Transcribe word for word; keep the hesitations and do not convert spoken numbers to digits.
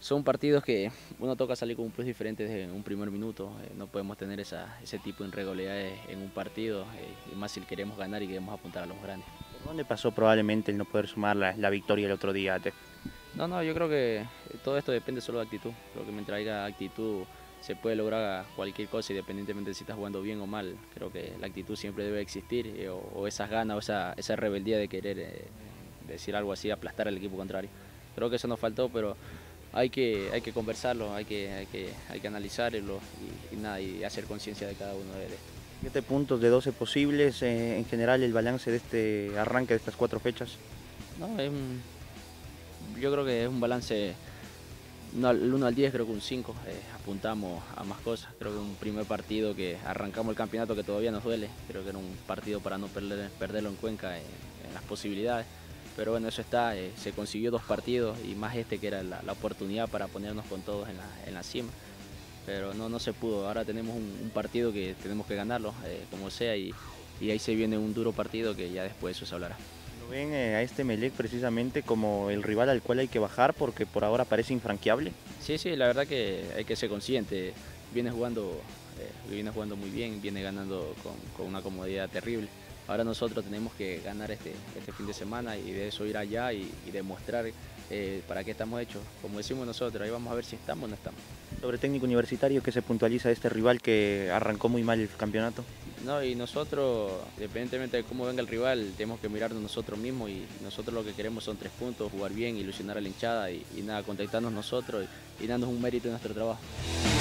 son partidos que uno toca salir con un plus diferente desde un primer minuto. Eh, no podemos tener esa, ese tipo de irregularidades en un partido, eh, y más si queremos ganar y queremos apuntar a los grandes. ¿Por dónde pasó probablemente el no poder sumar la, la victoria el otro día, Tef? No, no, yo creo que todo esto depende solo de actitud. Creo que mientras haya actitud se puede lograr cualquier cosa, independientemente de si estás jugando bien o mal. Creo que la actitud siempre debe existir, eh, o, o esas ganas o esa, esa rebeldía de querer eh, decir algo así, aplastar al equipo contrario. Creo que eso nos faltó, pero hay que, hay que conversarlo, hay que, hay que, hay que analizarlo y, y nada, y hacer conciencia de cada uno de esto. Siete puntos de doce posibles, eh, en general el balance de este arranque de estas cuatro fechas. No, es un, yo creo que es un balance, no, el uno al diez creo que un cinco, eh, apuntamos a más cosas. Creo que un primer partido que arrancamos el campeonato que todavía nos duele, creo que era un partido para no perder, perderlo en Cuenca en, en las posibilidades. Pero bueno, eso está, eh, se consiguió dos partidos y más este que era la, la oportunidad para ponernos con todos en la, en la cima. Pero no, no se pudo, ahora tenemos un, un partido que tenemos que ganarlo, eh, como sea, y, y ahí se viene un duro partido que ya después eso se hablará. ¿Lo ven eh, a este Melec precisamente como el rival al cual hay que bajar porque por ahora parece infranqueable? Sí, sí, la verdad que hay que ser consciente, viene jugando, eh, viene jugando muy bien, viene ganando con, con una comodidad terrible. Ahora nosotros tenemos que ganar este, este fin de semana y de eso ir allá y, y demostrar eh, para qué estamos hechos. Como decimos nosotros, ahí vamos a ver si estamos o no estamos. Sobre técnico universitario, ¿qué se puntualiza de este rival que arrancó muy mal el campeonato? No, y nosotros, independientemente de cómo venga el rival, tenemos que mirarnos nosotros mismos y nosotros lo que queremos son tres puntos, jugar bien, ilusionar a la hinchada y, y nada, contactarnos nosotros y, y darnos un mérito en nuestro trabajo.